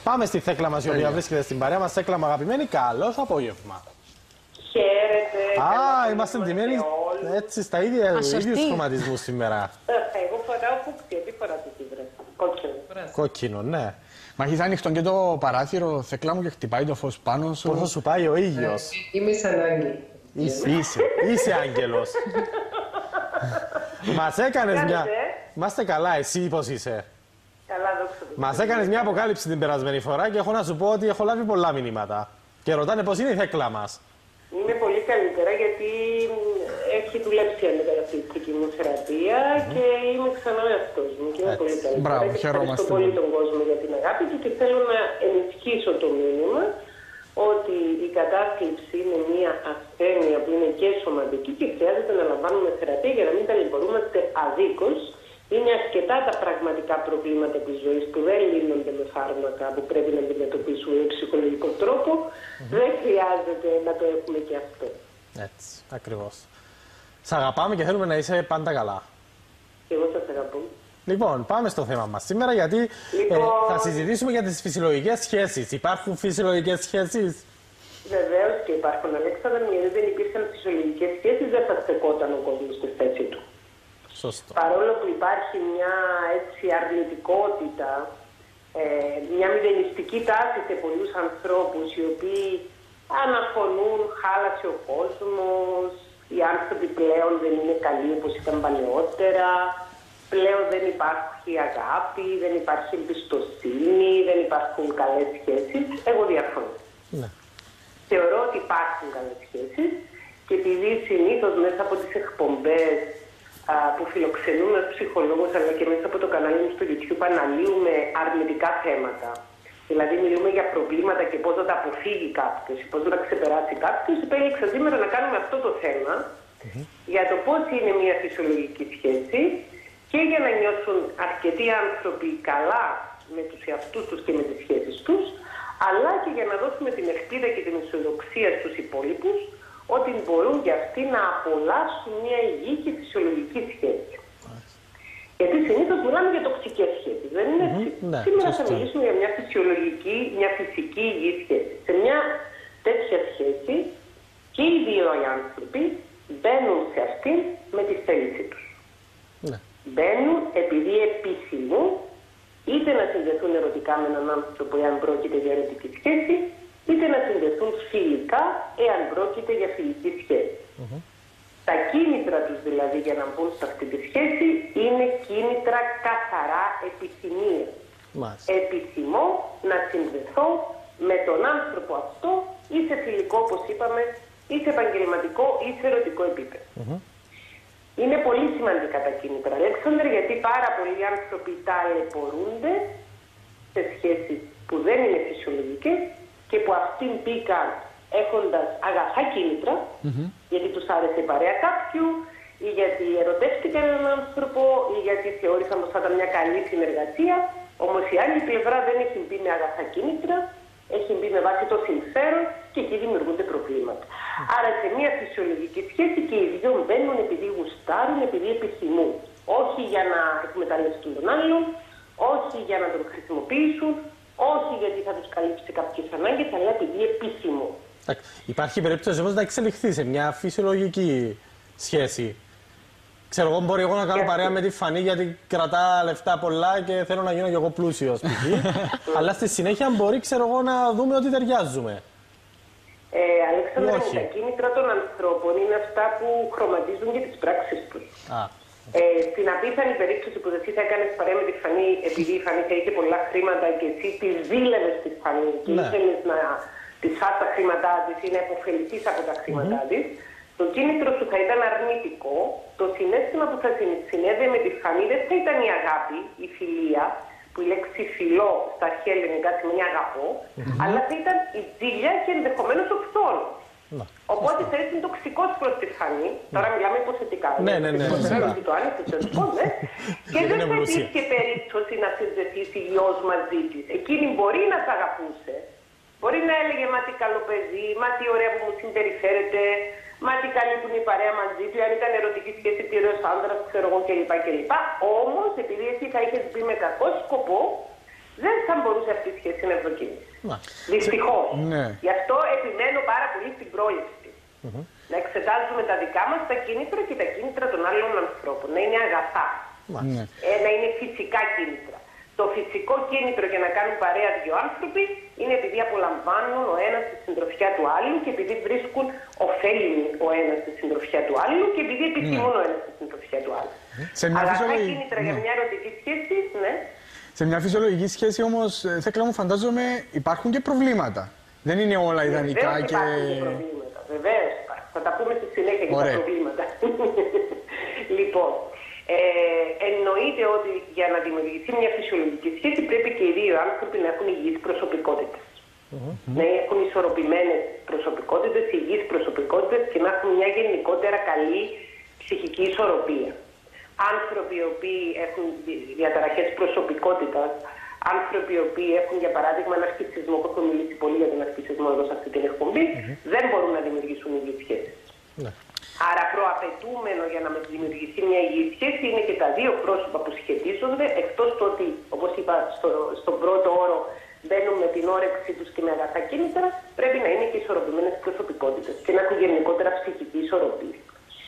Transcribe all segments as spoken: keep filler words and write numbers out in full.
Πάμε στη Θέκλα μας, η οποία βρίσκεται στην παρέα μας. Θέκλα μου, αγαπημένη, καλώς απόγευμα. Χαίρετε. Α, είμαστε ντυμένοι έτσι στα ίδια, ίδιους χρωματισμούς σήμερα. Εγώ φοράω φούξια, τι φοράτε εσύ, βρε? Κόκκινο. Κόκκινο, ναι. Μα έχεις άνοιχτον και το παράθυρο, Θέκλα μου, και χτυπάει το φως πάνω σου. Πώς θα σου πάει ο ήλιος. Είμαι σαν άγγελ. Είσαι, είσαι, είσαι άγγελος. Μας έκανες μια... Είμαστε καλά, εσύ πώς είσαι? Καλά, δόξα τω. Μας έκανες μια αποκάλυψη την περασμένη φορά και έχω να σου πω ότι έχω λάβει πολλά μηνύματα. Και ρωτάνε πώς είναι η Θέκλα μας. Είναι πολύ καλύτερα γιατί έχει δουλέψει αντικαταστατική μου θεραπεία mm-hmm. και είμαι ξανά ο εαυτός μου και είμαι πολύ καλύτερα. Μπράβο, και χαιρόμαστε. ευχαριστώ πολύ τον κόσμο για την αγάπη του και θέλω να ενισχύσω το μήνυμα ότι η κατάθλιψη είναι μια ασθένεια που είναι και σωματική και χρειάζεται να λαμβάνουμε θεραπεία για να μην ταλαιπωρούμαστε αδίκως. Είναι αρκετά τα πραγματικά προβλήματα της ζωής που δεν λύνονται με φάρμακα, που πρέπει να αντιμετωπίσουμε με ψυχολογικό τρόπο. Mm-hmm. Δεν χρειάζεται να το έχουμε και αυτό. Έτσι, ακριβώς. Σ' αγαπάμε και θέλουμε να είσαι πάντα καλά. Και εγώ σας αγαπώ. Λοιπόν, πάμε στο θέμα μας σήμερα, γιατί λοιπόν, ε, θα συζητήσουμε για τις φυσιολογικές σχέσεις. Υπάρχουν φυσιολογικές σχέσεις? Βεβαίως και υπάρχουν, Αλέξανδρα. Γιατί δεν υπήρχαν φυσιολογικές σχέσεις, δεν θα στεκόταν ο κόσμος στη θέση του. Σωστό. Παρόλο που υπάρχει μια έτσι αρνητικότητα, ε, μια μηδενιστική τάση σε πολλούς ανθρώπους οι οποίοι αναφωνούν, χάλασε ο κόσμος, οι άνθρωποι πλέον δεν είναι καλοί όπως ήταν παλαιότερα, πλέον δεν υπάρχει αγάπη, δεν υπάρχει εμπιστοσύνη, δεν υπάρχουν καλές σχέσεις. Εγώ διαφωνώ. Ναι. Θεωρώ ότι υπάρχουν καλές σχέσεις και επειδή συνήθως μέσα από τις εκπομπές που φιλοξενούμε ως ψυχολόγος αλλά και μέσα από το κανάλι μου στο YouTube αναλύουμε αρνητικά θέματα. Δηλαδή μιλούμε για προβλήματα και πώς να τα αποφύγει κάποιος ή πώς να τα ξεπεράσει κάποιος. Επέλεξα σήμερα να κάνουμε αυτό το θέμα mm-hmm. για το πώς είναι μια φυσιολογική σχέση και για να νιώσουν αρκετοί άνθρωποι καλά με τους εαυτούς τους και με τις σχέσεις τους, αλλά και για να δώσουμε την ελπίδα και την αισιοδοξία στους υπόλοιπους ότι μπορούν και αυτοί να απολαύσουν μια υγιή και φυσιολογική σχέση. Γιατί συνήθως μιλάμε για τοξικές σχέσεις, δεν είναι έτσι? Mm-hmm, ναι, σήμερα σωστό. θα μιλήσουμε για μια φυσιολογική, μια φυσική υγιή σχέση. Σε μια τέτοια σχέση και οι δύο οι άνθρωποι μπαίνουν σε αυτήν με τη θέληση τους. Ναι. Μπαίνουν επειδή επιθυμούν είτε να συνδεθούν ερωτικά με έναν άνθρωπο εάν πρόκειται για ερωτική σχέση, είτε να συνδεθούν φιλικά εάν πρόκειται για φιλική σχέση. Mm-hmm. Τα κίνητρα τους δηλαδή για να μπουν σε αυτή τη σχέση είναι κίνητρα καθαρά επιθυμία. Μάλιστα. Επιθυμώ να συνδεθώ με τον άνθρωπο αυτό ή σε φιλικό, όπως είπαμε, ή σε επαγγελματικό ή σε ερωτικό επίπεδο. Mm-hmm. Είναι πολύ σημαντικά τα κίνητρα, Αλέξανδρε, γιατί πάρα πολλοί άνθρωποι ταλαιπωρούνται σε σχέσεις που δεν είναι φυσιολογικές και που αυτήν μπήκαν έχοντας αγαθά κίνητρα, mm-hmm. γιατί τους άρεσε η παρέα κάποιου ή γιατί ερωτεύτηκαν έναν άνθρωπο ή γιατί θεώρησαν πως θα ήταν μια καλή συνεργασία, όμως η άλλη πλευρά δεν έχει μπει με αγαθά κίνητρα, έχει μπει με βάση το συμφέρον και εκεί δημιουργούνται προβλήματα. Mm-hmm. Άρα σε μια φυσιολογική σχέση και οι δύο μπαίνουν επειδή γουστάρουν, επειδή επιθυμούν. Όχι για να εκμεταλλευτούν τον άλλον, όχι για να τον χρησιμοποιήσουν, όχι γιατί θα τους καλύψει κάποιες ανάγκες, αλλά επειδή επιθυμούν. Υπάρχει περίπτωση όμως να εξελιχθεί σε μια φυσιολογική σχέση. Ξέρω εγώ, μπορεί εγώ να κάνω παρέα με τη Φανή γιατί κρατά λεφτά πολλά και θέλω να γίνω κι εγώ πλούσιος. Αλλά στη συνέχεια μπορεί, ξέρω εγώ, να δούμε ότι ταιριάζουμε. Ε, Αλέξανδρα, τα κίνητρα των ανθρώπων είναι αυτά που χρωματίζουν και τις πράξεις τους. Α. Ε, στην απίθανη περίπτωση που εσύ θα έκανες παρέα με τη Φανή, επειδή η Φανή θα είχε πολλά χρήματα και εσύ τη δίλευες τη Φανή και ναι. ήθελες να της φας τα χρήματά της ή να υποφεληθείς από τα χρήματά mm-hmm. της, το κίνητρο σου θα ήταν αρνητικό, το συναίσθημα που θα συνέδε με τη Φανή δεν θα ήταν η αγάπη, η φιλία, που η λέξη φιλό στα αρχαία ελληνικά σημαίνει αγαπώ, mm-hmm. αλλά θα ήταν η τζίλια και ενδεχομένως ο φθόνος. Mm-hmm. Οπότε θα ήσουν τοξικός προς τη Φανή, mm-hmm. τώρα μιλάμε υποθετικά, ναι, ναι, ναι, ναι, το άλλο θετικό, ναι, και δεν θα υπήρχε περίπτωση να συνδεθείς υγιώς μαζί της. Εκείνη μπορεί να σ' αγαπούσε, μπορεί να έλεγε μα τι καλό παιδί, μα τι ωραία που μου συμπεριφέρεται, μα τι καλή που είναι η παρέα μαζί του, αν ήταν ερωτική σχέση τυρός άνδρας, ξέρω εγώ κλπ. κλπ. Όμως, επειδή εσύ θα είχες μπει με κακό σκοπό, δεν θα μπορούσε αυτή η σχέση πρόληψη είναι ευδοκίμηση. Δυστυχώς. Ναι. Γι' αυτό επιμένω πάρα πολύ στην πρόληψη. Mm-hmm. Να εξετάζουμε τα δικά μας τα κίνητρα και τα κίνητρα των άλλων ανθρώπων. Να είναι αγαθά. Ναι. Ε, να είναι φυσικά κίνητρα. Το φυσικό κίνητρο για να κάνουν παρέα δύο άνθρωποι είναι επειδή απολαμβάνουν ο ένας τη συντροφιά του άλλου και επειδή βρίσκουν ωφέλιμη ο ένας τη συντροφιά του άλλου και επειδή επιθυμούν mm. ο ένας τη συντροφιά του άλλου. Σε μια αγαθά φυσιολογική... κίνητρα ναι. για μια ερωτική σχέση, ναι. Σε μια φυσιολογική σχέση όμως, Θέκλα μου, φαντάζομαι υπάρχουν και προβλήματα. Δεν είναι όλα ιδανικά Βεβαίως και... υπάρχουν και προβλήματα. Βεβαίως υπάρχουν. Θα τα πούμε στη συνέχεια για τα προβλήματα. Λοιπόν, ε, εννοείται ότι για να δημιουργηθεί μια φυσιολογική σχέση πρέπει και οι δύο άνθρωποι να έχουν υγιείς προσωπικότητες. Mm-hmm. Να έχουν ισορροπημένες προσωπικότητες, υγιείς προσωπικότητες και να έχουν μια γενικότερα καλή ψυχική ισορροπία. Άνθρωποι οι οποίοι έχουν διαταραχές προσωπικότητας, άνθρωποι οι οποίοι έχουν για παράδειγμα ναρκισσισμό, που έχω μιλήσει πολύ για τον ναρκισσισμό εδώ σε αυτή την εκπομπή, mm-hmm. δεν μπορούν να δημιουργήσουν υγιείς σχέσεις. Mm-hmm. Άρα προαπαιτούμενο για να δημιουργηθεί μια υγιή σχέση είναι και τα δύο πρόσωπα που σχετίζονται, εκτός του ότι, όπως είπα στο, στον πρώτο όρο, μπαίνουν με την όρεξή τους και με αγαθά κίνητρα, πρέπει να είναι και ισορροπημένες προσωπικότητες και να έχουν γενικότερα ψυχική ισορροπία.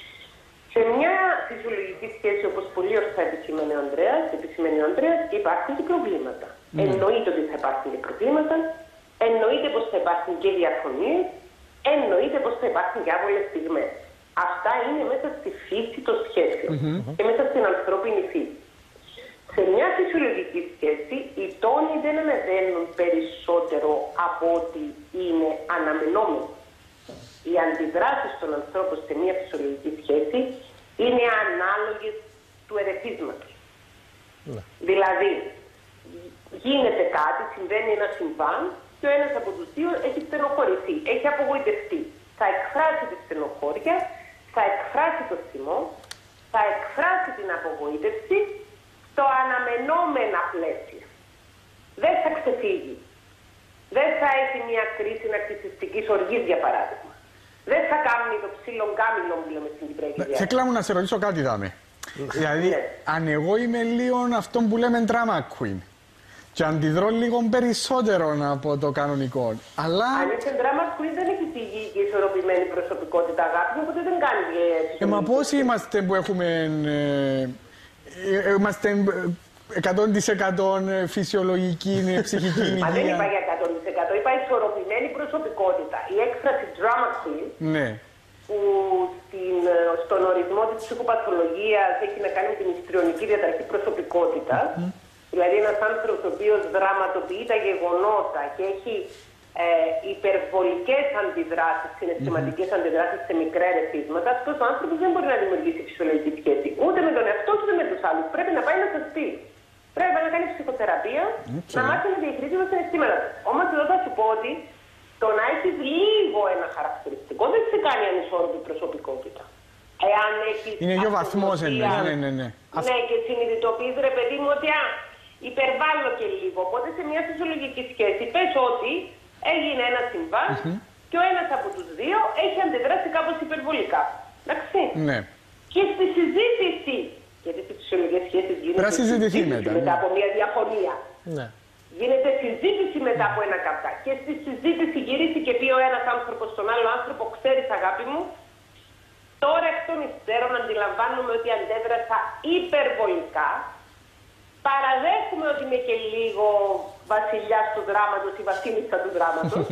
Σε μια φυσιολογική σχέση, όπως πολύ ορθά επισημαίνει ο Ανδρέας, επισημαίνει ο Ανδρέας, υπάρχουν και προβλήματα. Mm. Εννοείται ότι θα υπάρχουν και προβλήματα, εννοείται πως θα υπάρχουν και διαφωνίες, εννοείται πως θα υπάρχουν και άβολες στιγμές. Αυτά είναι μέσα στη φύση των σχέσεων mm-hmm. και μέσα στην ανθρώπινη φύση. Σε μια φυσιολογική σχέση, οι τόνοι δεν ανεβαίνουν περισσότερο από ό,τι είναι αναμενόμενοι. Οι αντιδράσεις των ανθρώπων σε μια φυσιολογική σχέση είναι ανάλογες του ερεθίσματος. Ναι. Δηλαδή, γίνεται κάτι, συμβαίνει ένα συμβάν και ο ένας από τους δύο έχει στενοχωρηθεί, έχει απογοητευτεί. Θα εκφράσει τη στενοχώρια, θα εκφράσει το θυμό, θα εκφράσει την απογοήτευση στο αναμενόμενα πλαίσια. Δεν θα ξεφύγει. Δεν θα έχει μια κρίση ναρκισσιστικής οργής, για παράδειγμα. Δεν θα κάνει το ψιλογκάμιλο που λέμε στην Κυπριακή διάρκεια. Θέκλα μου να σε ρωτήσω κάτι, δάμε. Δηλαδή, ναι. αν εγώ είμαι λίγο αυτόν που λέμε drama queen και αντιδρώ λίγο περισσότερο από το κανονικό, αλλά... Αν είσαι drama queen δεν έχεις υγιή και ισορροπημένη προσωπικότητα, αγάπη μου, οπότε δεν κάνει και... Ε, μα πώς είμαστε που έχουμε... Ε, ε, είμαστε εκατό τοις εκατό φυσιολογική, ψυχική υγεία. Μα δεν είπα για εκατό τοις εκατό, είπα ισορροπημένη προσωπικότητα. Η έκφραση drama queen, ναι. που στην, στον ορισμό της ψυχοπαθολογίας έχει να κάνει με την ιστριονική διαταραχή προσωπικότητας, mm-hmm. δηλαδή ένας άνθρωπος ο οποίος δραματοποιεί τα γεγονότα και έχει ε, υπερβολικές αντιδράσεις, συναισθηματικές mm-hmm. αντιδράσεις σε μικρά ερεθίσματα, αυτός ο άνθρωπος δεν μπορεί να δημιουργήσει φυσιολογική σχέση ούτε με τον εαυτό του ούτε με τους άλλους. Πρέπει να πάει να σωστεί. Πρέπει να κάνει ψυχοθεραπεία, okay. να μάθει να διαχειρίζει τα συναισθήματα του. Όμως εδώ θα σου πω ότι το να έχεις λίγο ένα χαρακτηριστικό δεν σε κάνει ανισόρροπη προσωπικότητα. Εάν έχεις είναι δύο βαθμούς, ναι, ναι, ναι, ναι. Ναι, και συνειδητοποιείς, ρε παιδί μου, ότι α, υπερβάλλω και λίγο. Οπότε σε μια φυσιολογική σχέση πες ότι έγινε ένα συμβάν mm-hmm. και ο ένας από τους δύο έχει αντιδράσει κάπως υπερβολικά. Εντάξει. Ναι. Και στη συζήτηση, γιατί στις φυσιολογικές σχέσεις γίνεται συζήτηση μετά, μετά από μια διαφωνία. Ναι. Γίνεται συζήτηση μετά από ένα καυτά. Και στη συζήτηση γυρίσει και πει ο ένας άνθρωπος στον άλλο άνθρωπο, ξέρεις αγάπη μου, τώρα εκ των υστέρων αντιλαμβάνομαι ότι αντέδρασα υπερβολικά. Παραδέχομαι ότι είμαι και λίγο βασιλιάς του δράματος ή βασίλισσα του δράματος.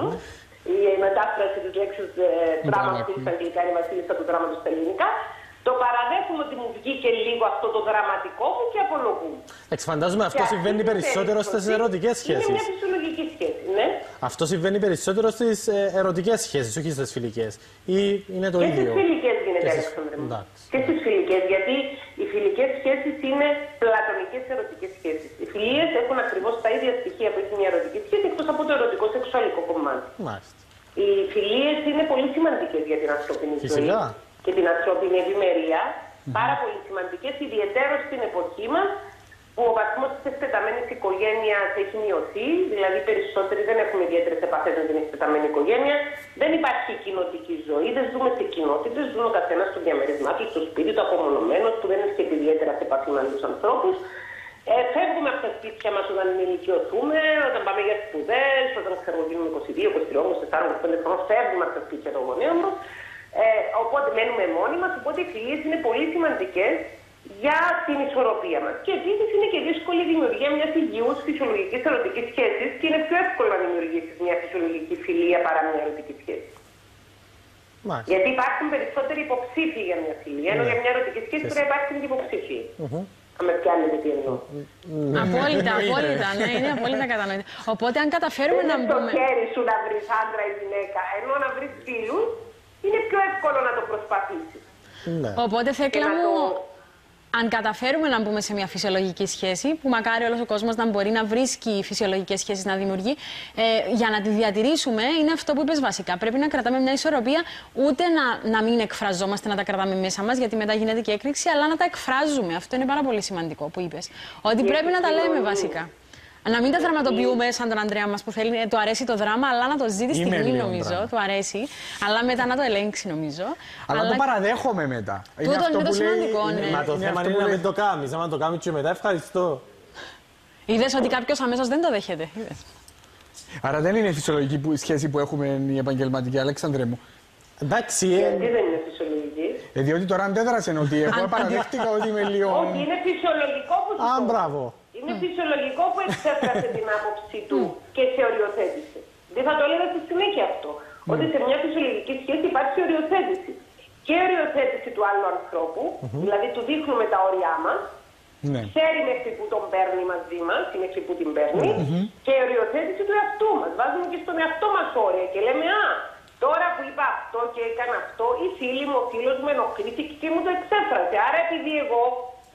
Η μετάφραση της λέξης δράμα στα αγγλικά είναι βασίλισσα του δράματος στα ελληνικά. Το παραδέχομαι ότι μου βγήκε λίγο αυτό το δραματικό μου και απολογούμε. Εξφαντάζομαι αυτό συμβαίνει περισσότερο στις ερωτικές σχέσεις. Είναι μια φυσιολογική σχέση, ναι. Αυτό συμβαίνει περισσότερο στις ερωτικές σχέσεις, όχι στις φιλικές. Ή είναι το και ίδιο. Και στις φιλικές γίνεται, Αλέξανδρε μου. Και στις φιλικές, γιατί οι φιλικές σχέσεις είναι πλατωνικές ερωτικές σχέσεις. Οι φιλίες έχουν ακριβώς τα ίδια στοιχεία που έχει μια ερωτική σχέση, εκτός από το ερωτικό σεξουαλικό κομμάτι. Μάλιστα. Οι φιλίες είναι πολύ σημαντικές για την ανθρώπινη ζωή και την ανθρώπινη ευημερία, mm-hmm. πάρα πολύ σημαντικές, ιδιαίτερα στην εποχή μας, που ο βαθμός της εκτεταμένης οικογένειας έχει μειωθεί, δηλαδή περισσότεροι δεν έχουμε ιδιαίτερες επαφές με την εκτεταμένη οικογένεια, δεν υπάρχει κοινοτική ζωή, δεν ζούμε σε κοινότητες, ζούμε ο καθένας στο διαμέρισμά του, στο σπίτι του, απομονωμένος, που δεν έρχεται ιδιαίτερα σε επαφή με άλλους ανθρώπους. Ε, φεύγουμε από τα σπίτια μας όταν ενηλικιωθούμε, όταν πάμε για ξέρω, γίνουμε είκοσι δύο, είκοσι τρία, είκοσι τέσσερα, είκοσι πέντε χρόνων, φεύγουμε από τα σπίτια των γονέων μας. Ε, οπότε μένουμε μόνοι μας, οπότε οι φιλίες είναι πολύ σημαντικές για την ισορροπία μας. Και επίσης είναι και δύσκολη η δημιουργία μιας υγιούς φυσιολογικής ερωτικής σχέσης και είναι πιο εύκολο να δημιουργήσεις μια φυσιολογική φιλία παρά μια ερωτική σχέση. Μάλιστα. Γιατί υπάρχουν περισσότεροι υποψήφοι για μια φιλία, ενώ ναι. για μια ερωτική σχέση πρέπει να υπάρχουν και υποψήφοι. Mm-hmm. Αν με πιάνετε τι εννοώ. Απόλυτα, απόλυτα. Ναι, είναι απόλυτα κατανοητό. Οπότε, αν καταφέρουμε να μπούμε. Είναι στο χέρι σου να βρεις άντρα ή γυναίκα, ενώ να βρεις φίλους είναι πιο εύκολο να το προσπαθήσεις. Ναι. Οπότε, Θέκλα μου, το... αν καταφέρουμε να μπούμε σε μια φυσιολογική σχέση, που μακάρι όλος ο κόσμος να μπορεί να βρίσκει φυσιολογικές σχέσεις να δημιουργεί, ε, για να τη διατηρήσουμε, είναι αυτό που είπες βασικά. Πρέπει να κρατάμε μια ισορροπία, ούτε να, να μην εκφραζόμαστε, να τα κρατάμε μέσα μας, γιατί μετά γίνεται και έκρηξη, αλλά να τα εκφράζουμε. Αυτό είναι πάρα πολύ σημαντικό που είπες. Ότι πρέπει να τα λέμε βασικά. Να μην τα δραματοποιούμε σαν τον Ανδρέα μας που θέλει, του αρέσει το δράμα, αλλά να το ζει τη στιγμή, νομίζω. Δράμα. Του αρέσει. Αλλά μετά να το ελέγξει, νομίζω. Αλλά, αλλά... το παραδέχομαι μετά. Τούτο είναι, είναι το σημαντικό. Ναι. Μα το θέμα είναι να μην το κάνεις. Να το κάνεις και μετά, ευχαριστώ. Είδες ότι κάποιος αμέσως δεν το δέχεται. Είδες. Άρα δεν είναι φυσιολογική που, σχέση που έχουμε η επαγγελματική, Αλέξανδρε μου. Εντάξει. Γιατί δεν είναι φυσιολογική. Ε, διότι τώρα αντέδρασε ότι εγώ παραδέχτηκα ότι είμαι λίγο. Όχι, είναι φυσιολογικό που σου Α, μπράβο. Είναι φυσιολογικό που εξέφρασε την άποψή του και σε οριοθέτησε. Δεν θα το έλεγα στη συνέχεια αυτό. Mm. Ότι σε μια φυσιολογική σχέση υπάρχει οριοθέτηση. Και οριοθέτηση του άλλου ανθρώπου, mm-hmm. δηλαδή του δείχνουμε τα όρια μας, mm. ξέρει μέχρι που τον παίρνει μαζί μας ή μέχρι που την παίρνει, mm-hmm. και οριοθέτηση του εαυτού μας. Βάζουμε και στον εαυτό μας όρια και λέμε «Α, τώρα που είπα αυτό και έκανα αυτό, η φίλη μου, ο φίλος μου ενοχλήθηκε και μου το εξέφρασε. Άρα επειδή εγώ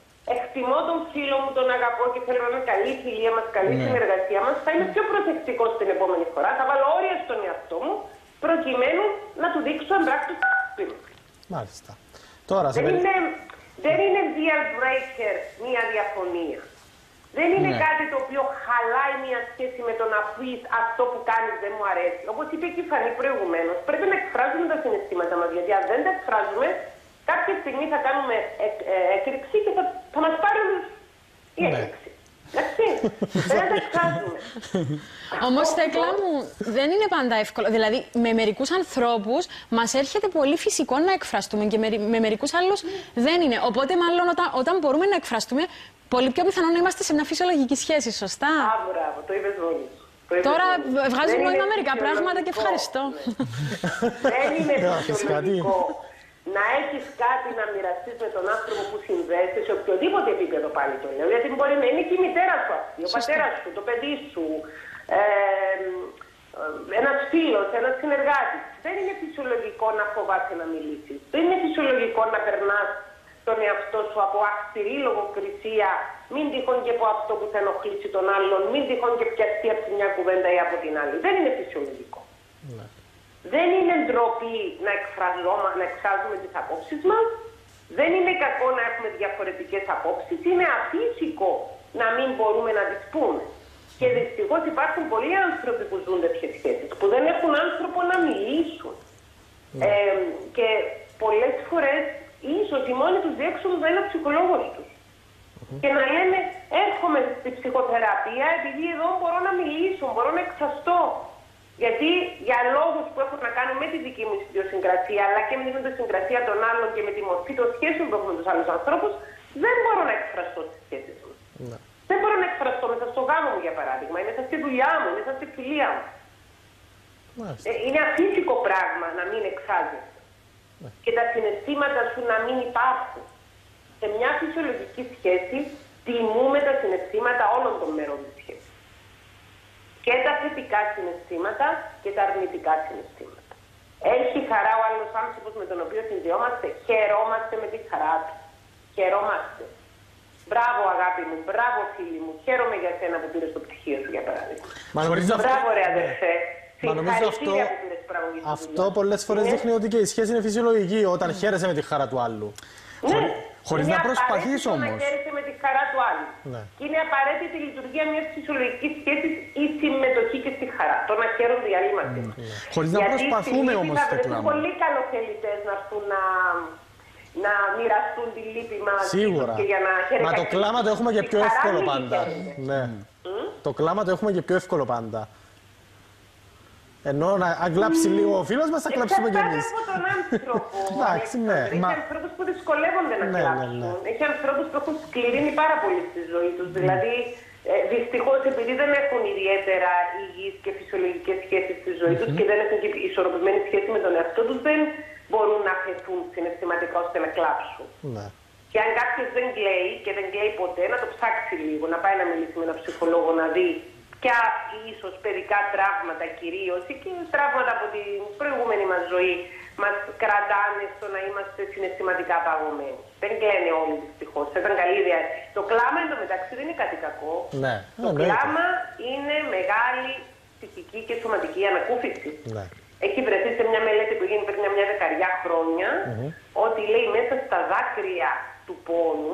εκτιμώ τον φίλο μου, τον αγαπώ και θέλω να είναι καλή η φιλία μας, καλή η ναι. συνεργασία μας, θα είμαι πιο προσεκτικός την επόμενη φορά. Θα βάλω όρια στον εαυτό μου, προκειμένου να του δείξω αν πράξει το φίλο. Μάλιστα. Τώρα, δεν, είναι, δεν είναι deal breaker μία διαφωνία. Δεν είναι ναι. κάτι το οποίο χαλάει μία σχέση με το να πεις αυτό που κάνεις δεν μου αρέσει. Όπως είπε και η Φανή προηγουμένως, πρέπει να εκφράζουμε τα συναισθήματα μας, γιατί αν δεν τα εκφράζουμε, κάποια στιγμή θα κάνουμε εκ, ε, έκρηξη και θα, θα μας πάρει η έκρηξη. Εντάξει, δεν θα τα εκφράζουμε. Όμως, Θέκλα μου, δεν είναι πάντα εύκολο. Δηλαδή, με μερικούς ανθρώπους μας έρχεται πολύ φυσικό να εκφραστούμε και με, με μερικούς άλλους δεν είναι. Οπότε, μάλλον, όταν, όταν μπορούμε να εκφραστούμε, πολύ πιο πιθανό να είμαστε σε μια φυσιολογική σχέση, σωστά. Α, μπράβο, το είπες μόλις. Τώρα βγάζω νόημα μερικά πράγματα και ευχαριστώ. Δεν είναι φυσιολογικό να έχεις κάτι να μοιραστείς με τον άνθρωπο που συνδέεσαι σε οποιοδήποτε επίπεδο, πάλι το λέω. Γιατί μπορεί να είναι και η μητέρα σου αυτή, ο πατέρας σου, το παιδί σου, ε, ένας φίλος, ένας συνεργάτης. Δεν είναι φυσιολογικό να φοβάσαι να μιλήσεις. Δεν είναι φυσιολογικό να περνάς τον εαυτό σου από αυστηρή λογοκρισία, μην τυχόν και από αυτό που θα ενοχλήσει τον άλλον, μην τυχόν και πιαστεί από τη μια κουβέντα ή από την άλλη. Δεν είναι φυσιολογικό. Ναι. Δεν είναι ντροπή να, να εκφράζουμε τις απόψεις μας. Δεν είναι κακό να έχουμε διαφορετικές απόψεις. Είναι αφύσικο να μην μπορούμε να τις πούμε. Και δυστυχώς υπάρχουν πολλοί άνθρωποι που ζουν τέτοιες σχέσεις, που δεν έχουν άνθρωπο να μιλήσουν. Ναι. Ε, και πολλές φορές ίσως η μόνη τους διέξοδος θα είναι ο ψυχολόγος τους. Mm-hmm. Και να λένε έρχομαι στη ψυχοθεραπεία επειδή εδώ μπορώ να μιλήσω, μπορώ να εκφραστώ. Γιατί για λόγους που έχουν να κάνουν με τη δική μου ιδιοσυγκρασία, αλλά και με την ιδιοσυγκρασία των άλλων και με τη μορφή των σχέσεων που έχουμε με τους άλλους ανθρώπους, δεν μπορώ να εκφραστώ στις σχέσεις μου. Mm-hmm. Δεν μπορώ να εκφραστώ μέσα στο γάμο μου, για παράδειγμα, ή μέσα στη δουλειά μου, ή μέσα στη φιλία μου. Mm-hmm. Ε, είναι αφύσικο πράγμα να μην εκφράζεσαι. Mm-hmm. Και τα συναισθήματα σου να μην υπάρχουν. Σε μια φυσιολογική σχέση τιμούμε τα συναισθήματα όλων των μέρων της σχέσης. Και τα θετικά συναισθήματα και τα αρνητικά συναισθήματα. Έχει χαρά ο άλλος άνθρωπος με τον οποίο συνδυόμαστε, χαιρόμαστε με τη χαρά του. Χαιρόμαστε. Μπράβο αγάπη μου, μπράβο φίλη μου, χαίρομαι για σένα που πήρες το πτυχίο σου, για παράδειγμα. Μα μπράβο ρε αδερφέ. Μα νομίζω αυτό, αυτό πολλές φορές είναι... δείχνει ότι και η σχέση είναι φυσιολογική όταν mm. χαίρεσαι με τη χαρά του άλλου. Ναι. Χωρίς να προσπαθείς όμως. Να χαίρεσαι με τη χαρά του άλλου. Ναι. Και είναι απαραίτητη η λειτουργία μιας φυσιολογικής σχέσης η συμμετοχή και στη χαρά. Το να χαίρονται οι άλλοι μαζί. Mm. Ναι. Χωρίς να προσπαθούμε όμως. Θα βρεθούν πολλοί καλοθελητές να έρθουν να, να μοιραστούν τη λύπη μας. Σίγουρα. Και για να Μα το κλάμα το έχουμε και πιο εύκολο πάντα. Ναι. Mm? Το κλάμα το έχουμε και πιο εύκολο πάντα. Ενώ να, αν κλάψει λίγο ο φίλος μας, θα κλάψουμε κι εμείς. Εξαρτάται από τον άνθρωπο. Εντάξει, ναι. Έχει Μα... ανθρώπους που δυσκολεύονται να ναι, κλάψουν. ναι, ναι. Έχει ανθρώπους που έχουν σκληρύνει πάρα πολύ στη ζωή τους. Mm. Δηλαδή, ε, δυστυχώς, επειδή δεν έχουν ιδιαίτερα υγιείς και φυσιολογικές σχέσεις στη ζωή τους mm-hmm. και δεν έχουν και ισορροπημένη σχέση με τον εαυτό τους, δεν μπορούν να αφαιθούν συναισθηματικά ώστε να κλάψουν. Ναι. Και αν κάποιος δεν κλαίει και δεν κλαίει ποτέ, να το ψάξει λίγο, να πάει να μιλήσει με έναν ψυχολόγο, να δει ποια ίσως παιδικά τραύματα κυρίως ή και τραύματα από την προηγούμενη μας ζωή μας κρατάνε στο να είμαστε συναισθηματικά παγωμένοι. Δεν κλαίνε όλοι δυστυχώς. Θα ήταν καλή ιδέα. Το κλάμα εντωμεταξύ δεν είναι κάτι κακό. Ναι. Το ναι, κλάμα είναι μεγάλη ψυχική και σωματική ανακούφιση. Ναι. Έχει βρεθεί σε μια μελέτη που έγινε πριν μια δεκαριά χρόνια mm-hmm. ότι λέει μέσα στα δάκρυα του πόνου,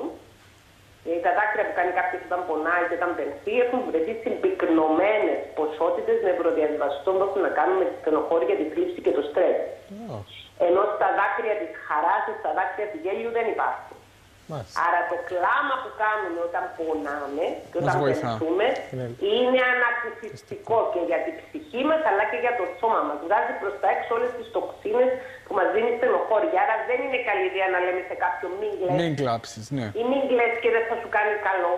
τα δάκρυα που κάνει κάποιος όταν πονάει και όταν πενθεί, έχουν βρεθεί συμπυκνωμένες ποσότητες νευροδιαβιβαστών που έχουν να κάνουν με τη στενοχώρια, τη θλίψη και το στρες. Oh. Ενώ στα δάκρυα της χαράς, στα δάκρυα του γέλιου δεν υπάρχουν. Μάλιστα. Άρα το κλάμα που κάνουμε όταν πονάμε και όταν πενθούμε είναι ανακουφιστικό και για την ψυχή μας αλλά και για το σώμα μας. Βγάζει προς τα έξω όλες τις τοξίνες που μας δίνει στενοχώρια. Άρα δεν είναι καλή ιδέα να λέμε σε κάποιον μην κλαις. Μην κλάψεις, ναι. Ή μην κλαις και δεν θα σου κάνει καλό.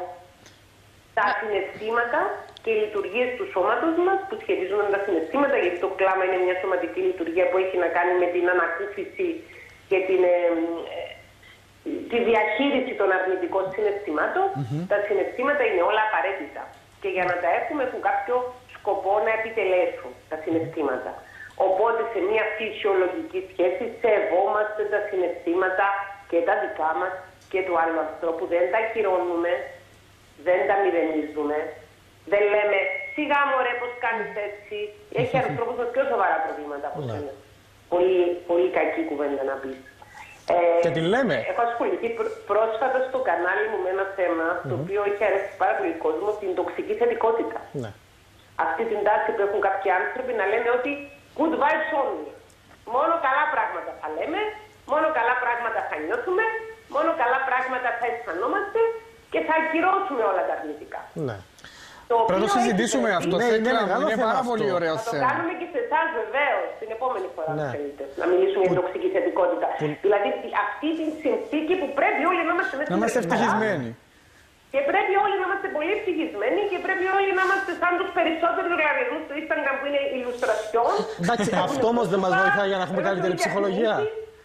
Τα συναισθήματα και οι λειτουργίες του σώματος μας που σχετίζονται με τα συναισθήματα, γιατί το κλάμα είναι μια σωματική λειτουργία που έχει να κάνει με την ανακούφιση και την... Ε, ε, τη διαχείριση των αρνητικών συναισθημάτων, mm-hmm. τα συναισθήματα είναι όλα απαραίτητα. Και για να τα έχουμε έχουν κάποιο σκοπό να επιτελέσουν τα συναισθήματα. Οπότε σε μια φυσιολογική σχέση σεβόμαστε τα συναισθήματα και τα δικά μας και του άλλου ανθρώπου. Δεν τα ακυρώνουμε, δεν τα μηδενίζουμε. Δεν λέμε σιγά μωρέ πως κάνεις έτσι. Έχει ανθρώπους με πιο σοβαρά προβλήματα από σένα. Πολύ, πολύ κακή κουβέντα να πεις. Ε, και τη λέμε. Έχω ασχοληθεί πρόσφατα στο κανάλι μου με ένα θέμα mm-hmm. το οποίο έχει αρέσει πάρα πολύ κόσμο, την τοξική θετικότητα. Ναι. Αυτή την τάση που έχουν κάποιοι άνθρωποι να λένε ότι good vibes only. Μόνο καλά πράγματα θα λέμε, μόνο καλά πράγματα θα νιώθουμε, μόνο καλά πράγματα θα αισθανόμαστε και θα ακυρώσουμε όλα τα αρνητικά. Ναι. Πρέπει να το συζητήσουμε αυτό. Ναι, είναι, είναι, είναι πάρα πολύ ωραίο θέμα. Θα θέμα. το κάνουμε και σε εσάς βεβαίως την επόμενη φορά ναι. που θέλετε. Να μιλήσουμε για την τοξική θετικότητα. Που... Δηλαδή αυτή την συνθήκη που πρέπει όλοι να είμαστε μέσα. Να είμαστε ευτυχισμένοι. Και πρέπει όλοι να είμαστε πολύ ευτυχισμένοι και πρέπει όλοι να είμαστε σαν τους περισσότερους λογαριασμούς του Instagram που είναι illustration. Εντάξει, αυτό όμως δεν μας βοηθάει για να έχουμε καλύτερη ψυχολογία.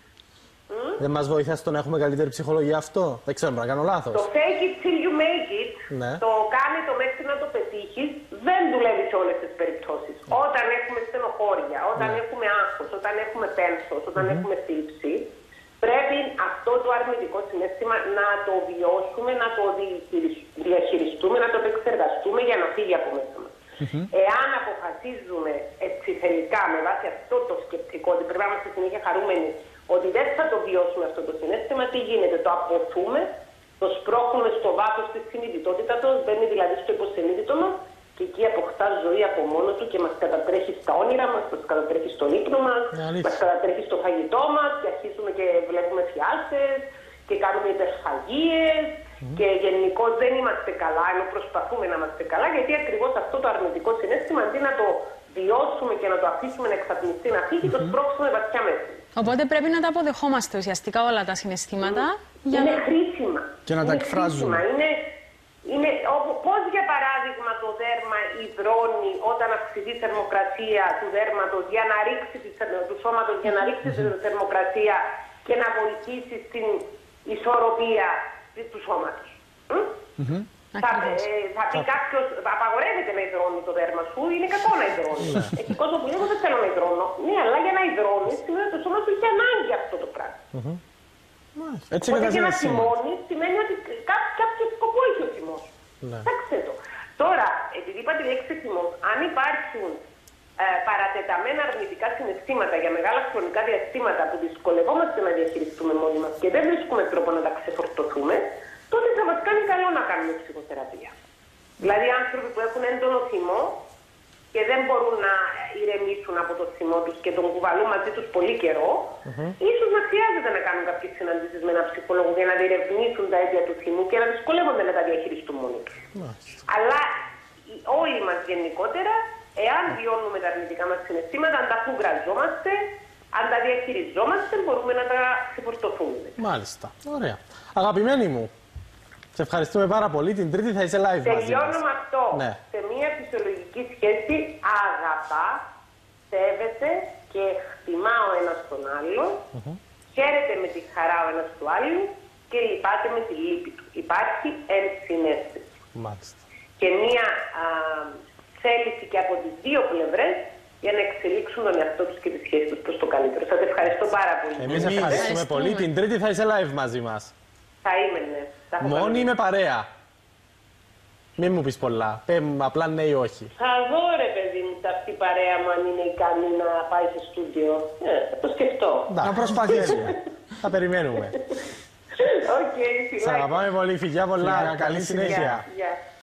Mm? Δεν μας βοηθά στο να έχουμε καλύτερη ψυχολογία αυτό. Δεν ξέρω, να κάνω λάθος. Το fake it till you make it, ναι. το κάνει το μέχρι να το πετύχεις, δεν δουλεύει σε όλες τις περιπτώσεις. Mm. Όταν έχουμε στενοχώρια, όταν mm. έχουμε άγχος, όταν έχουμε πένθος, όταν mm-hmm. έχουμε θλίψη, πρέπει αυτό το αρνητικό συναίσθημα να το βιώσουμε, να το διαχειριστούμε, να το επεξεργαστούμε για να φύγει από μέσα μας. Mm-hmm. Εάν αποφασίζουμε έτσι θελικά με βάση αυτό το σκεπτικό ότι πρέπει να είμαστε συνέχεια χαρούμενοι ότι δεν θα το βιώσουμε αυτό το συναίσθημα, τι γίνεται, το αποθούμε, το σπρώχνουμε στο βάθος της συνειδητότητας, μπαίνει δηλαδή στο υποσυνείδητο μας και εκεί αποκτά ζωή από μόνο του και μας κατατρέχει στα όνειρα μας, μας κατατρέχει στον ύπνο μας, yeah, μας κατατρέχει στο φαγητό μας και αρχίζουμε και βλέπουμε φιάλτες και κάνουμε υπερφαγίες mm. και γενικώ δεν είμαστε καλά, ενώ προσπαθούμε να είμαστε καλά, γιατί ακριβώς αυτό το αρνητικό συναίσθημα αντί να το βιώσουμε και να το αφήσουμε να εξατμιστεί, να φύγει, mm-hmm. το σπρώξουμε βαθιά μέσα. Οπότε πρέπει να τα αποδεχόμαστε ουσιαστικά όλα τα συναισθήματα. Mm. Για είναι να... χρήσιμα. Και να τα εκφράζουμε. Είναι, είναι, πώς για παράδειγμα το δέρμα υδρώνει όταν αυξηθεί η θερμοκρασία του δέρματος για να ρίξει του σώματος, για να ρίξει mm-hmm. τη θερμοκρασία και να βοηθήσει στην ισορροπία του σώματος. Mm-hmm. Θα, ε, θα πει κάποιος, απαγορεύεται να υδρώνει το δέρμα σου, είναι κακό να υδρώνει. Εκεί κόσμο που λέει, εγώ δεν θέλω να υδρώνω. Ναι, αλλά για να υδρώνει σημαίνει ότι το σώμα σου έχει ανάγκη αυτό το πράγμα. Mm-hmm. Έτσι Οπότε και να θυμώνει σημαίνει ότι κάποιο, κάποιο σκοπό έχει ο θυμός. Κοιτάξτε το. Τώρα, επειδή είπα τη λέξη θυμός, αν υπάρχουν ε, παρατεταμένα αρνητικά συναισθήματα για μεγάλα χρονικά διαστήματα που δυσκολευόμαστε να διαχειριστούμε μόνοι μας και δεν βρίσκουμε τρόπο να τα ξεφορτωθούμε, τότε θα μας κάνει καλό να κάνουμε ψυχοθεραπεία. Δηλαδή άνθρωποι που έχουν έντονο θυμό και δεν μπορούν να ηρεμήσουν από το θυμό τους και τον κουβαλούν μαζί τους πολύ καιρό, mm-hmm. ίσως να χρειάζεται να κάνουν κάποιες συναντήσεις με έναν ψυχολόγο για να διερευνήσουν τα αίτια του θυμού και να δυσκολεύονται να τα διαχειριστούν μόνοι τους. Mm-hmm. Αλλά όλοι μας γενικότερα εάν βιώνουμε τα αρνητικά μας συναισθήματα, αν τα φουγκραζόμαστε, αν τα διαχειριζόμαστε, μπορούμε να τα ξεφορτωθούμε. Μάλιστα. Ωραία. Αγαπημένη μου, σε ευχαριστούμε πάρα πολύ. Την Τρίτη θα είσαι live μαζί μας. Τελειώνω με αυτό. Ναι. Σε μια φυσιολογική σχέση αγαπά, σέβεται και χτιμά ο ένας τον άλλον, mm-hmm. χαίρεται με τη χαρά ο ένας του άλλου και λυπάται με τη λύπη του. Υπάρχει ενσυναίσθηση. Μάλιστα. Και μια α, θέληση και από τις δύο πλευρές για να εξελίξουν τον εαυτό τους και τη σχέση τους προς το καλύτερο. Σας ευχαριστώ πάρα πολύ. Εμείς ευχαριστούμε πολύ. Την Τρίτη θα είσαι live μαζί μας. Θα είμαι, ναι. Θα Μόνη ή με παρέα? Μην μου πεις πολλά. Πες μου απλά ναι ή όχι. Θα δω, ρε παιδί μου, αυτή η παρέα μου αν είναι ικανή να πάει σε στούντιο. Ε, θα το σκεφτώ. Να προσπαθήσουμε. Θα περιμένουμε. Οκ, okay, Σ' αγαπάμε πολύ. Φιλιά πολλά. Φιλιά, καλή συνέχεια. Γεια.